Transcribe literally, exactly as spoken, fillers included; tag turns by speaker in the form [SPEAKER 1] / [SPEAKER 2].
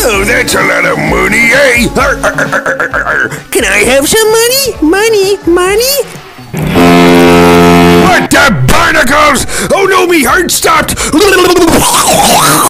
[SPEAKER 1] Oh, that's a lot of money, eh? Arr, arr, arr, arr, arr, arr. Can I have some money? Money, money? What the barnacles? Oh no, me heart stopped!